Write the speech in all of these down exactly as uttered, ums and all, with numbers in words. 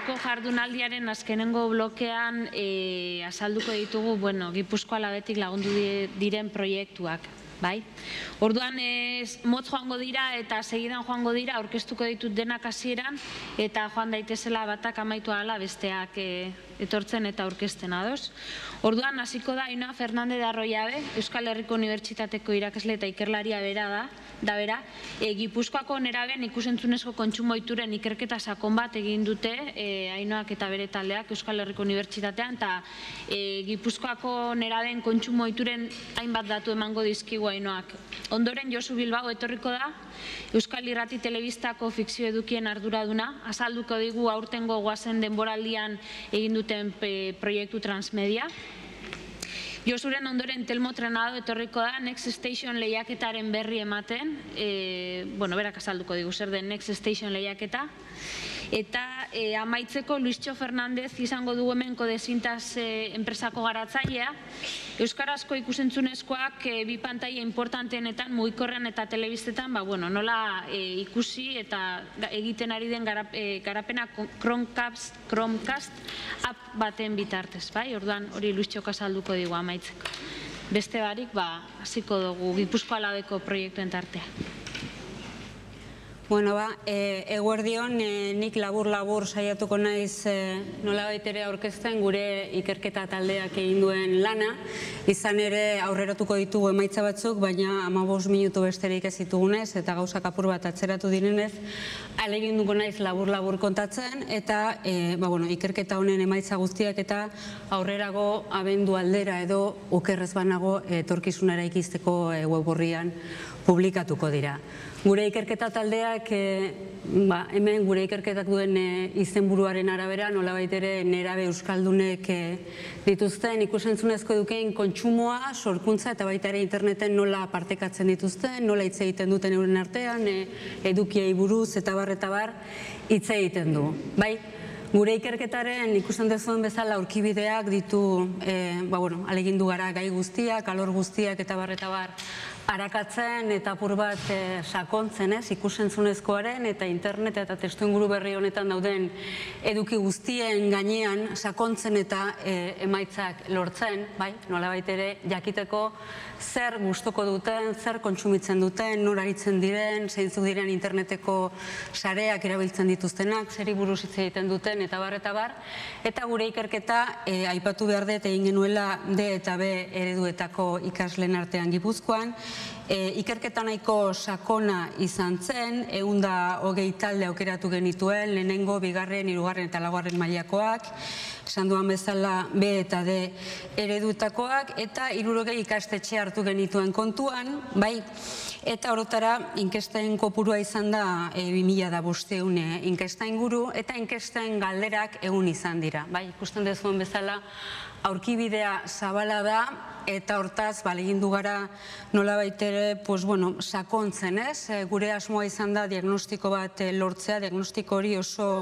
gaurko jardunaldiaren azkenengo blokean azalduko ditugu Gipuzkoa Labetik lagundu diren proiektuak. Orduan motz joango dira eta segidan joango dira, aurkeztuko ditut denak hasieran eta joan daitezela batak amaitu ahala besteak etortzen eta aurkezten adoz. Orduan hasiko da Ainhoa Fernandez de Arroyabe, Euskal Herriko Unibertsitateko irakasle eta ikerlaria bera da, da bera, Gipuzkoako neraben ikusentzunezko kontsumo ohituren ikerketa sakon bat egin dute Ainhoak eta bere taldeak Euskal Herriko Unibertsitatean, eta Gipuzkoako neraben kontsumo ohituren hainbat datu emango dizkigu Ainhoak. Ondoren Josu Bilbao etorriko da, Euskal Irrati Telebistako fikzio edukien arduraduna, azalduko digu aurtengo goazen denboraldian egin duten proiektu transmedia. Josuren ondoren Telmo Trenado etorriko da, Next Station lehiaketaren berri ematen, bueno, berak azalduko digu zer den Next Station lehiaketa. Eta amaitzeko Luistxo Fernandez izango du hemen Kodezintaz enpresako garatzailea. Euskarazko ikusentzunezkoak bi pantaila importanteenetan, mugikorrean eta telebistetan, nola ikusi eta egiten ari den garapena Chromecast app baten bitartez. Orduan hori Luistxok azalduko digu amaitzeko. Beste barik, hasiko dugu Gipuzkoa Labeko proiektuen tartea. Bueno, ba, eguerdion, nik labur-labur saiatuko naiz nolabait ere aurkezten gure ikerketa taldeak egin duen lana. Izan ere aurreratuko ditugu emaitza batzuk, baina hamabost minutu besterik ez ditugunez eta gauzak apur bat atzeratu direnez, ahaleginduko naiz labur-labur kontatzen eta ikerketa honen emaitza guztiak eta aurrerago abendu aldera edo okerrez banago etorkizunera ikizteko web orrian publikatuko dira. Gure ikerketa taldeak, hemen gure ikerketak duen izenburuaren arabera, nolabait ere nerabe euskaldunek dituzten ikusentzunezko edukein kontsumoa, sorkuntza eta baita ere interneten nola partekatzen dituzten, nola hitz egiten duten euren artean, edukiei buruz eta bar eta bar hitz egiten du. Gure ikerketaren ikusten duzuen bezala aurkibideak ditu, alegindu gara gai guztiak, alor guztiak eta bar eta bar arakatzen eta apur bat sakontzen ikusentzunezkoaren eta internet eta testuinguru berri honetan dauden eduki guztien gainean sakontzen eta emaitzak lortzen, nolabait ere jakiteko zer gustuko duten, zer kontsumitzen duten, nora aritzen diren, zeintzuk diren interneteko sareak erabiltzen dituztenak, zeri buruz hitz egiten duten eta bar eta bar, eta gure ikerketa aipatu behar dut egin genuela D eta B ereduetako ikasleen artean Gipuzkoan. Ikerketa nahiko sakona izan zen, ehun eta hogei talde aukeratu genituen, lehenengo, bigarren, hirugarren eta laugarren mailakoak, esan duan bezala B eta D ereduetakoak, eta hirurogei ikastetxe hartu genituen kontuan, bai, eta orotara inkesten kopurua izan da bi mila bostehun inkesta inguru, eta inkesten galderak egun izan dira, bai, ikusten duzuen bezala aurkibidea zabala da, eta hortaz, balegindu gara nolabait ere, sakontzen ez, gure asmoa izan da diagnostiko bat lortzea, diagnostiko hori oso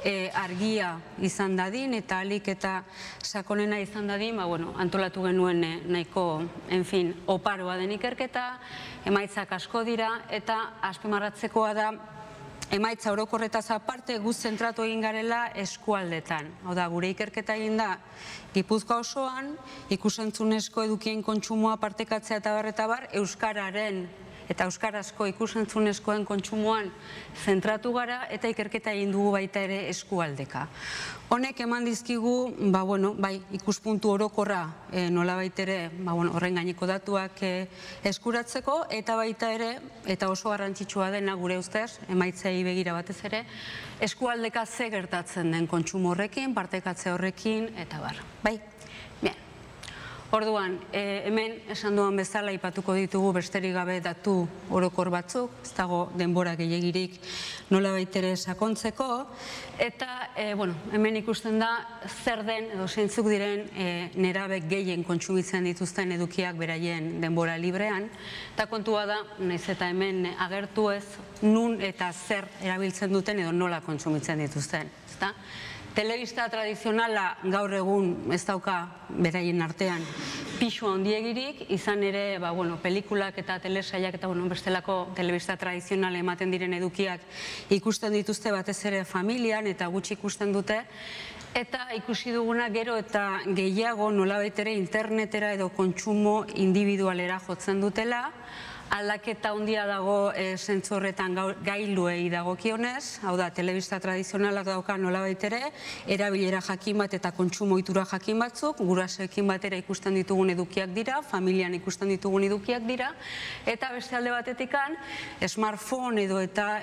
argia izan dadin, eta alik eta sakonena izan dadin, antolatu genuen nahiko, enfin, oparoa den ikerketa, emaitzak asko dira, eta azpimarratzekoa da, emaitza orokorretaz aparte guz zentratu egin garela eskualdetan. Hau da, gure ikerketa egin da Gipuzkoa osoan, ikusentzunezko edukien kontsumoa partekatzea eta bar eta bar, euskararen eta euskarazko ikusentzunezkoen kontsumoan zentratu gara eta ikerketa egin dugu baita ere eskualdeka. Honek eman dizkigu, bai, ikuspuntu orokorra nolabait ere horren gaineko datuak eskuratzeko, eta baita ere, eta oso garrantzitsua dena gure ustez, emaitzei begira batez ere, eskualdeka ze gertatzen den kontsumo horrekin, partekatze horrekin, eta bar. Bai? Bien. Orduan, hemen esan duan bezala ipatuko ditugu besterik gabe datu orokor batzuk, ez dago denbora gehiagirik nolabait ere sakontzeko, eta hemen ikusten da zer den edo zeintzuk diren nerabek gehien kontsumitzen dituzten edukiak beraien denbora librean, eta kontua da, nahiz eta hemen agertu ez, nun eta zer erabiltzen duten edo nola kontsumitzen dituzten. telebista tradizionala gaur egun ez dauka beraien artean pisu handiegirik, izan ere, ba, bueno, pelikulak eta telesaiak eta, bueno, bestelako telebista tradizionala ematen diren edukiak ikusten dituzte batez ere familian eta gutxi ikusten dute, eta ikusi duguna gero eta gehiago nolabait ere internetera edo kontsumo individualera jotzen dutela, aldaketa handia dago zentzu horretan gailuei dagokionez, hau da, telebista tradizionalak dauka nolabait ere, erabilera jakin bat eta kontsumo ohitura jakin batzuk, gurasoekin batera ikusten ditugun edukiak dira, familian ikusten ditugun edukiak dira, eta beste alde batetikan, smartphone edo eta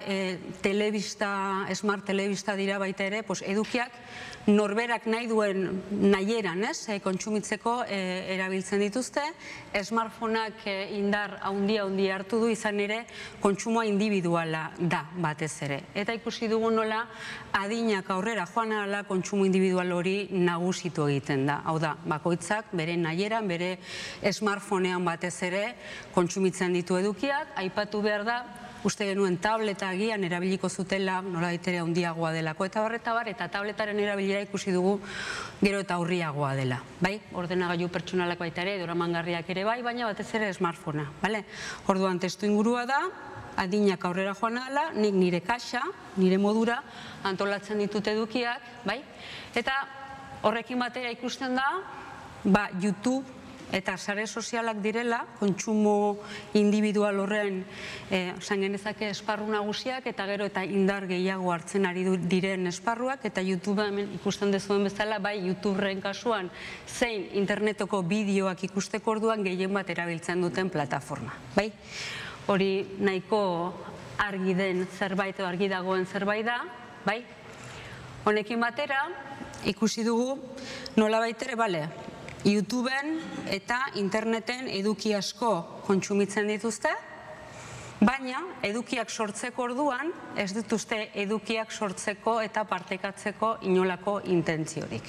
telebista, smart telebista dira baita ere, edukiak norberak nahi duen nahieran, kontsumitzeko erabiltzen dituzte, smartphoneak indar handia handia hartu du, izan ere kontsumoa individuala da batez ere. Eta ikusi dugu nola adinak aurrera joan ahala kontsumo individual hori nagusitu egiten da. Hau da, bakoitzak bere nahieran, bere smartphonean batez ere kontsumitzen ditu edukiak, aipatu behar da, uste genuen tableta agian erabiliko zutela nolabait ere handiagoa delako eta barreta bar, eta tabletaren erabilera ikusi dugu gero eta aurriagoa dela. Bai, ordenagailu pertsonalak baita ere, doramangarriak ere bai, baina batez ere smartphonea. Orduan testu ingurua da, adinak aurrera joan ahala, nik nire kaxa, nire modura, antolatzen ditut edukiak, bai? Eta horrekin batera ikusten da, ba, YouTube eta sare sozialak direla, kontsumo individual horren esan genezake esparru nagusiak, eta gero eta indar gehiago hartzen ari diren esparruak, eta YouTube hemen ikusten dezuen bezala, bai YouTuberen kasuan, zein internetoko bideoak ikusteko orduan gehien bat erabiltzen duten plataforma. Bai? Hori nahiko argi den zerbait edo argi dagoen zerbait da, bai? Honekin batera, ikusi dugu nolabait ere, bale, YouTubeen eta interneten eduki asko kontsumitzen dituzte, baina edukiak sortzeko orduan ez dituzte edukiak sortzeko eta partekatzeko inolako intentziorik.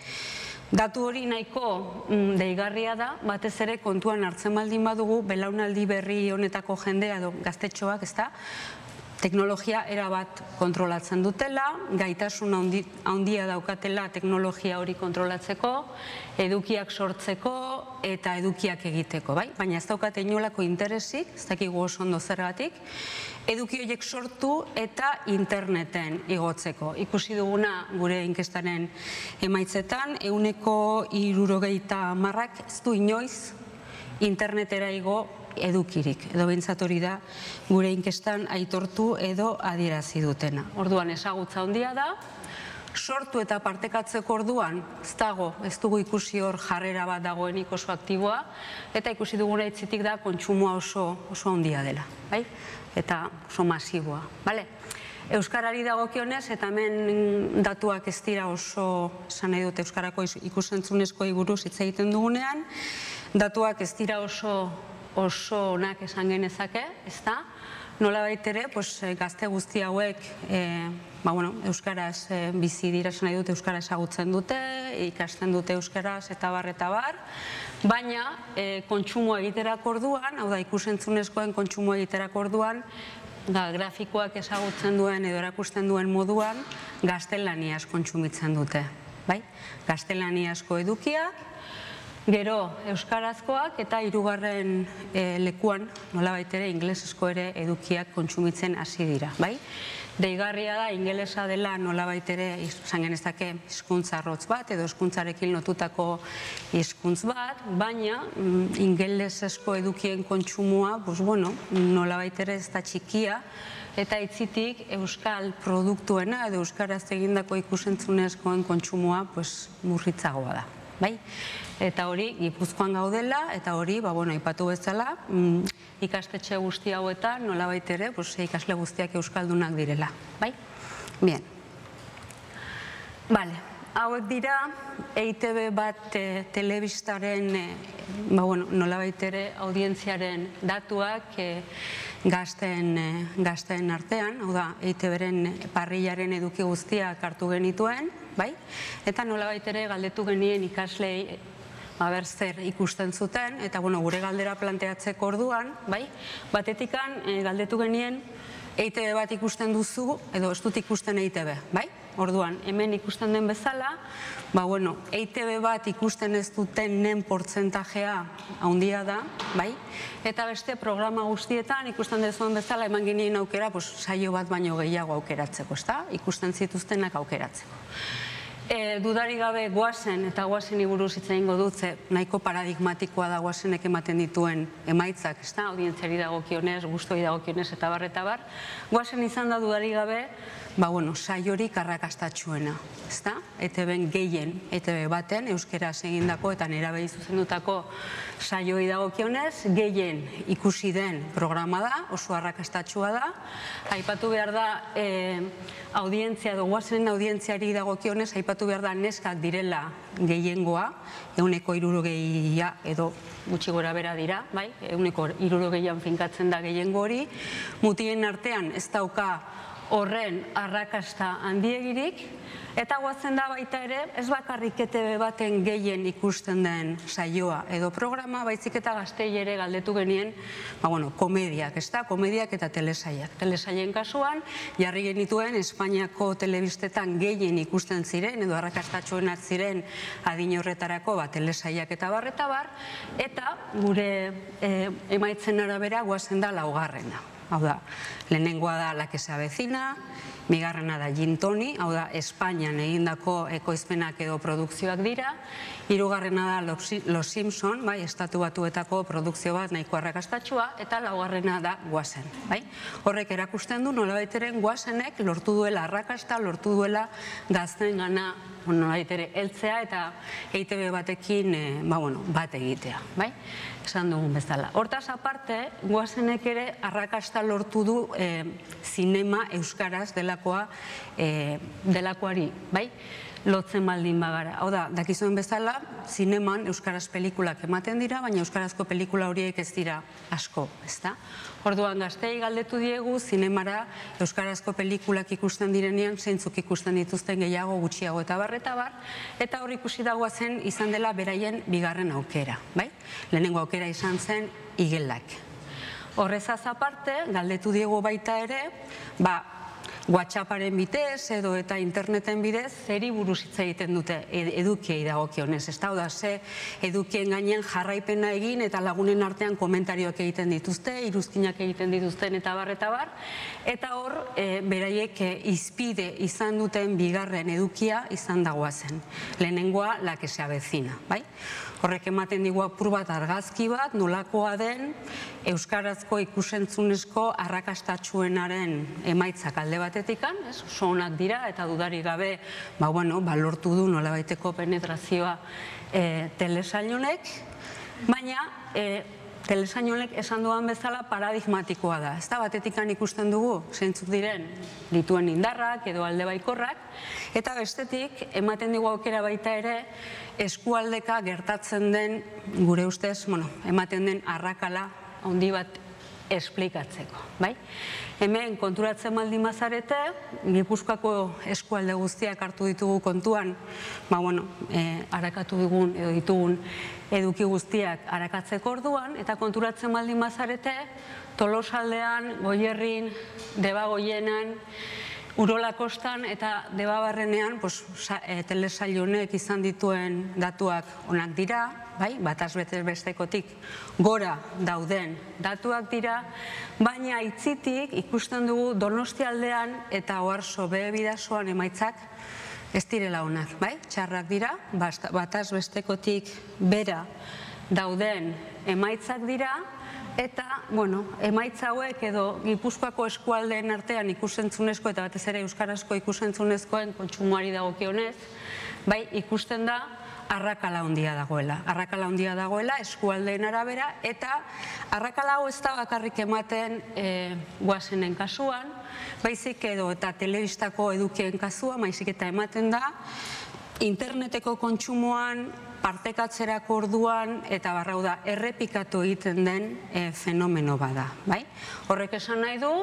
Datu hori nahiko deigarria da, batez ere kontuan hartzen baldin badugu, belaunaldi berri honetako jendea edo gaztetxoak, ez da, teknologia erabat kontrolatzen dutela, gaitasun handia daukatela teknologia hori kontrolatzeko, edukiak sortzeko eta edukiak egiteko, bai? Baina ez daukate inolako interesik, ez dakigu oso ondo zergatik, eduki horiek sortu eta interneten igotzeko. Ikusi duguna gure inkestaren emaitzetan, ehuneko hirurogeita hamarrak ez du inoiz internetera igo edukirik, edo behintzat hori da gure inkestan aitortu edo adierazi dutena. Orduan ezagutza handia da, sortu eta partekatzeko orduan ez dago, ez dugu ikusi hor jarrera bat dagoenik oso aktiboa, eta ikusi duguna itzitik da kontsumoa oso handia dela, eta oso masiboa. Euskarari dagokionez, eta hemen datuak ez dira oso, esan nahi dut Euskarako ikusentzunezkoei buruz hitz egiten dugunean, datuak ez dira oso oso onak esan genezake, ez da? Nolabait ere, gazte guzti hauek Euskaraz bizi dira, esan nahi dut Euskara ezagutzen dute, ikasten dute Euskaraz eta bar eta bar, baina kontsumo egiterako orduan, hau da ikusentzunezkoen kontsumo egiterako orduan, grafikoak ezagutzen duen edo erakusten duen moduan, gaztelaniaz kontsumitzen dute. Gaztelaniazko edukiak, gero euskarazkoak eta hirugarren lekuan, nolabait ere, ingelesezko ere edukiak kontsumitzen hasi dira. Deigarria da, ingelesa dela nolabait ere, izan genezake, hizkuntza arrotz bat, edo hizkuntzarekin lotutako hizkuntz bat, baina ingelesezko edukien kontsumoa, nolabait ere ez da txikia, eta itzitik euskal produktuena edo euskaraz egindako ikusentzunezkoen kontsumoa murritzagoa da. Eta hori, Gipuzkoan gaudela, eta hori, aipatu bezala, ikastetxe guzti hauetan, nolabait ere, ikasle guztiak euskaldunak direla. Bien. Bale, hauek dira, E I Te Be bat telebistaren, nolabait ere, audientziaren datuak gazteen artean, hau da, E I Te Beren parrillaren eduki guztiak hartu genituen, eta nolabait ere galdetu genien ikaslei aber zer ikusten zuten, eta gure galdera planteatzeko orduan, batetikan galdetu genien E I Te Be bat ikusten duzu, edo ez dut ikusten E I Te Be, bai? Orduan, hemen ikusten den bezala, ba, bueno, E I Te Be bat ikusten ez duten nen portzentajea handia da, bai? Eta beste programa guztietan ikusten dezuen bezala eman genien aukera, pues, saio bat baino gehiago aukeratzeko, ezta? Ikusten zituztenak aukeratzeko. E, dudarik gabe goazen, eta goazen buruz hitz egingo dut, ze nahiko paradigmatikoa da goazenek ematen dituen emaitzak, ezta? Audientziari dagokionez, gustoi dagokionez eta bar eta bar. Goazen izan da dudarik gabe, ba, bueno, saiorik arrakastatsuena, ezta? E Te Ben gehien, E Te Be baten, euskeraz egindako eta nerabei zuzendutako saioi dagokionez, gehien ikusi den programa da, oso arrakastatsua da. Aipatu behar da, e, audientzia, edo goazenen audientziari dagokionez, aipatu behar da neskak direla gehiengoa, ehuneko hirurogeia edo gutxi gora bera dira, bai? Ehuneko hirurogeian finkatzen da gehiengo hori. Mutien artean ez dauka horren arrakasta handiegirik, eta goazen da baita ere, ez bakarrik E Te Be baten gehien ikusten den saioa edo programa, baizik eta gaztei ere galdetu genien, ba, bueno, komediak, ez da, komediak eta telesaiak. Telesaien kasuan, jarri genituen Espainiako telebistetan gehien ikusten ziren, edo arrakastatsuenak ziren adin horretarako, ba, telesaiak eta bar eta bar, eta gure e, emaitzen arabera goazen da laugarrena. Hau da, lehenengoa da La que se avecina, bigarrena da Gin Toni, hau da, Espainian egindako ekoizpenak edo produkzioak dira, hirugarrena da Los Simpson, bai, estatu batuetako produkzio bat nahiko arrakastatsua, eta laugarrena da Goazen, bai? Horrek erakusten du nolabaiteren Goazenek lortu duela arrakasta, lortu duela gazten gana nolabait ere heltzea eta E Te Be batekin ba, bueno, bat egitea, bai? Esan dugun bezala. Hortaz aparte, Goazenek ere arrakasta lortu du zinema euskaraz delakoa delakoari, bai? Lotzen baldin bagara. Hau da, dakizuen bezala, zineman euskaraz pelikulak ematen dira, baina euskarazko pelikula horiek ez dira asko, ezta? Orduan gaztei galdetu diegu, zinemara euskarazko pelikulak ikusten direnean, zeintzuk ikusten dituzten gehiago, gutxiago eta bar eta bar, eta hor ikusi dagoa zen izan dela beraien bigarren aukera, bai? Lehenengo aukera izan zen igelak. Horrezaz aparte, galdetu diegu baita ere, ba, WhatsApparen bitez edo eta interneten bidez zeri buruz hitz egiten dute edukiei dagokionez, ez da, oda ze edukien gainean jarraipena egin eta lagunen artean komentarioak egiten dituzte, iruzkinak egiten dituzten eta bar eta bar, eta hor beraiek izpide izan duten bigarren edukia izan dagoa zen. Lehenengoa La que se avecina, bai? Horrek ematen digu apur bat argazki bat, nolakoa den euskarazko ikusentzunezko arrakastatsuenaren emaitzak alde batetikan, oso onak dira eta dudarik gabe lortu du nolabaiteko penetrazioa telesailonek, baina telesailonek esan duan bezala paradigmatikoa da. Ez da batetikan ikusten dugu, zeintzuk diren dituen indarrak edo alde baikorrak, eta bestetik ematen digu aukera baita ere eskualdeka gertatzen den, gure ustez, ematen den arrakala handi bat esplikatzeko, bai? Hemen konturatzen baldin bazarete, Gipuzkoako eskualde guztiak hartu ditugu kontuan, ba, bueno, arakatu digun edo ditugun eduki guztiak arakatzeko orduan, eta konturatzen baldin bazarete, Tolosaldean, Goierrin, Debagoienan, Urola Kostan eta Debabarrenean telesailonek izan dituen datuak onak dira, bataz bestekotik gora dauden datuak dira, baina aitzitik ikusten dugu Donostialdean eta Oarso behe bidasoan emaitzak ez direla onak, txarrak dira, bataz bestekotik bera dauden emaitzak dira, eta, bueno, emaitza hauek edo Gipuzkoako eskualdeen artean ikusentzunezko eta batez ere euskarazko ikusentzunezkoen kontsumoari dagokionez, bai, ikusten da arrakala handia dagoela. Arrakala handia dagoela eskualdeen arabera, eta arrakala hau ez da bakarrik ematen Goazenen kasuan, baizik edo eta telebistako edukien kasuan, baizik eta ematen da interneteko kontsumoan, partekatzerako orduan, eta barrau da, errepikatu egiten den fenomeno bada. Horrek esan nahi du,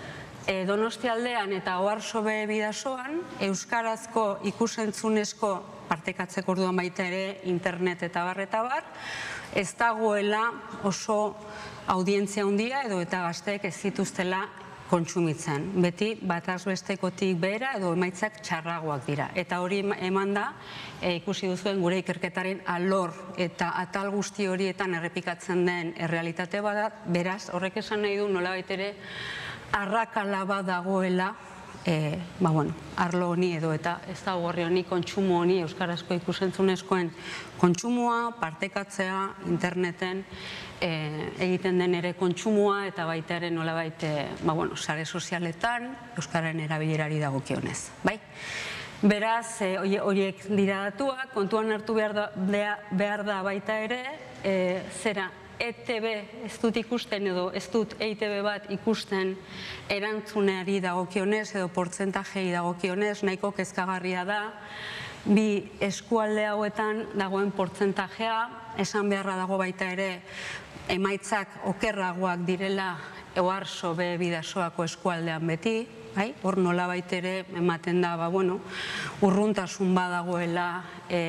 Donostialdean eta Oarso behe bidasoan, euskarazko ikusentzunezko partekatzeko orduan baita ere internet eta bar eta bar, ez dagoela oso audientzia handia edo eta gazteek ez zituztela kontsumitzen. Beti bataz bestekotik behera edo emaitzak txarragoak dira. Eta hori eman da, ikusi duzuen gure ikerketaren alor eta atal guzti horietan errepikatzen den errealitate bada, beraz, horrek esan nahi du nolabait ere arrakala bat dagoela arlo honi edo eta ez da horri honi kontsumo honi euskarazko ikusentzunezkoen kontsumoa, partekatzea, interneten egiten den ere kontsumoa eta baita ere nolabait sare sozialetan euskararen erabilerari dagokionez. Beraz, horiek dira datuak, kontuan hartu behar da baita ere, zera, E T B ez dut ikusten edo ez dut E I T B bat ikusten erantzuneari dagokionez edo portzentajei dagokionez, nahiko kezkagarria da, bi eskualde hauetan dagoen portzentajea, esan beharra dago baita ere emaitzak okerragoak direla Oarso B Bidasoako eskualdean beti, hor nolabait ere ematen da, urruntasun badagoela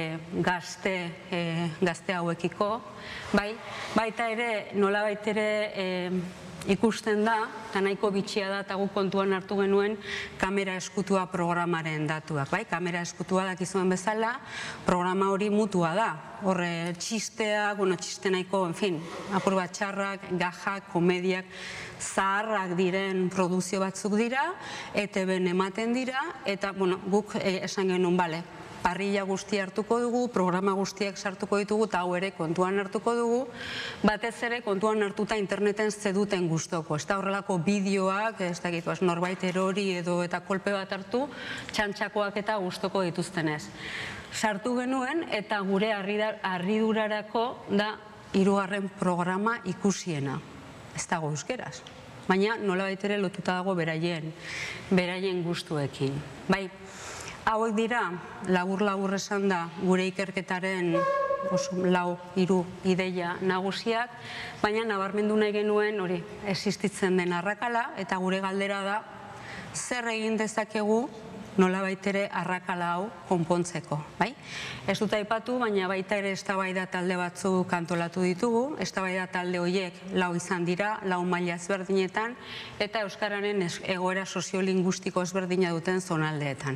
gazte hauekiko, baita ere nolabait ere ikusten da, eta nahiko bitxia da, eta guk kontuan hartu genuen kamera eskutua programaren datuak. Kamera eskutua dakizuen bezala, programa hori mutua da. Horre txisteak, bueno, txiste nahiko, en fin, apur bat txarrak, gajak, komediak, zaharrak diren produzio batzuk dira, E T B-en ematen dira, eta, bueno, guk esan genuen, bale, parrilla guztia hartuko dugu, programa guztiak sartuko ditugu, eta hau ere kontuan hartuko dugu, batez ere kontuan hartuta interneten zeduten guztoko. Ez da horrelako bideoak, ez da gitu, norbait erori edo eta kolpe bat hartu, txantxakoak eta guztoko dituztenez. Sartu genuen, eta gure harridurarako da hirugarren programa ikusiena. Ez dago euskeraz. Baina nolabait ere lotuta dago beraien, beraien gustuekin. Bai, hauek dira, labur-labur esan da, gure ikerketaren lau, hiru ideia nagusiak, baina nabarmendu nahi genuen hori existitzen den arrakala, eta gure galdera da, zer egin dezakegu nolabait ere arrakala hau konpontzeko. Ez dut aipatu, baina baita ere eztabaida talde batzuk antolatu ditugu, eztabaida talde horiek lau izan dira, lau maila ezberdinetan, eta euskararen egoera soziolinguistiko ezberdina duten zonaldeetan.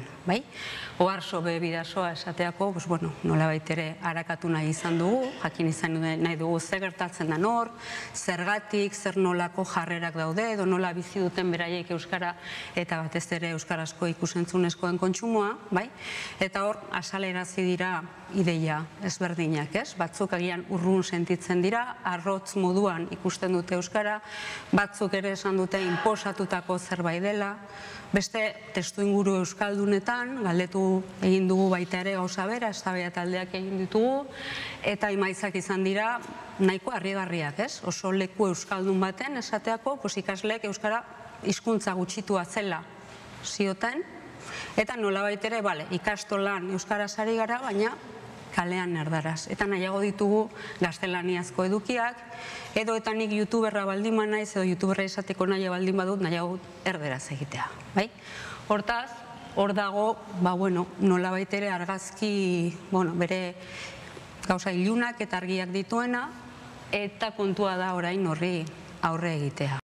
Oarso B Bidasoa esateako, nolabait ere arakatu nahi izan dugu, jakin izan nahi dugu zer gertatzen da nor, zergatik, zer nolako jarrerak daude, edo nola bizi duten beraiek euskara eta batez ere euskarazko ikusentzunezkoen kontsumoa, eta hor asalerazi dira ideia ezberdinak, ez? Batzuk agian urrun sentitzen dira, arrotz moduan ikusten dute euskara, batzuk ere esan dute inposatutako zerbait dela, beste testu inguru euskaldunetan, galdetu egin dugu baita ere gauza bera, eztabaida taldeak egin ditugu, eta emaitzak izan dira nahiko harrigarriak, ez? Oso leku euskaldun baten esateako, ikasleek euskara hizkuntza gutxitua zela zioten, eta nolabait ere, ikastolan euskaraz ari gara, baina kalean erdaraz. Eta nahiago ditugu gaztelaniazko edukiak, edo eta nik youtuberra baldin ba naiz, edo youtuberra izateko nahi baldin badut, nahiago erderaz egitea. Hortaz, hor dago, nolabait ere argazki, bere gauza ilunak eta argiak dituena, eta kontua da orain horri aurre egitea.